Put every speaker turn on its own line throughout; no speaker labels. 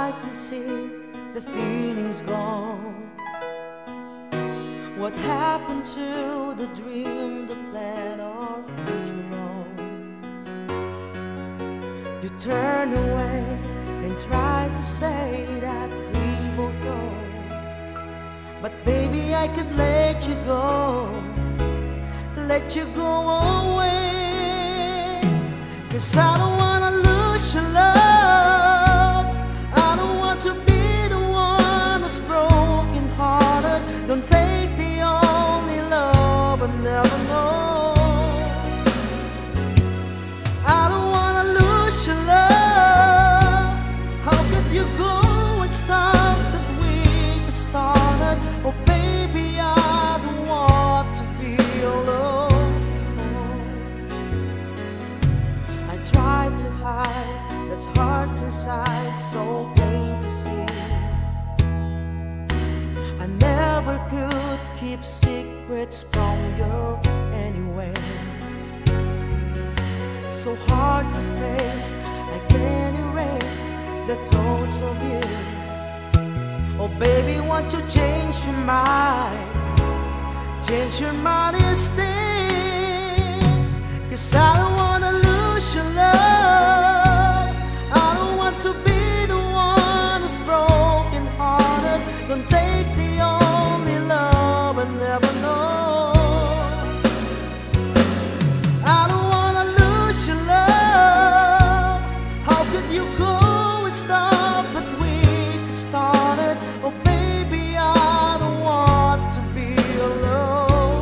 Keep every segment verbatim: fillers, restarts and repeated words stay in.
I can see the feeling's gone. What happened to the dream, the plan, or did you wrong? You turned away and tried to say that we both know, but baby, I could let you go, let you go away. 'Cause I don't wanna lose your love, I don't want to be the one who's broken hearted. Don't take the only love I never know. I don't wanna lose your love. How could you go and stop that we could start it? Oh baby, I don't want to be alone. I tried to hide that's heart inside, so plain to see. I never could keep secrets from you anyway. So hard to face, I can't erase the thoughts of you. Oh baby, want to change your mind, change your mind and stay. 'Cause I don't wanna lose your love, I don't want to be the one who's broken hearted. Don't take the only love I never know. I don't wanna lose your love. How could you go and stop but we could start it? Oh baby, I don't want to be alone.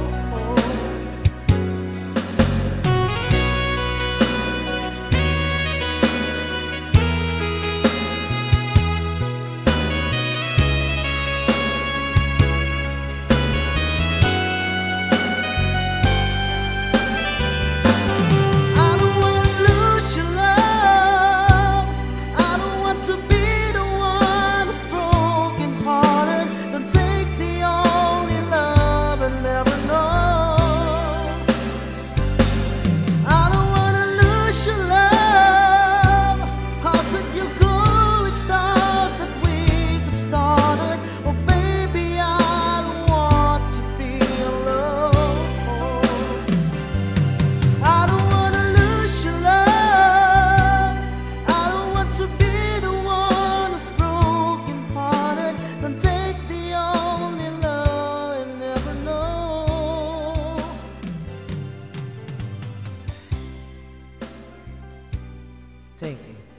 Thank you.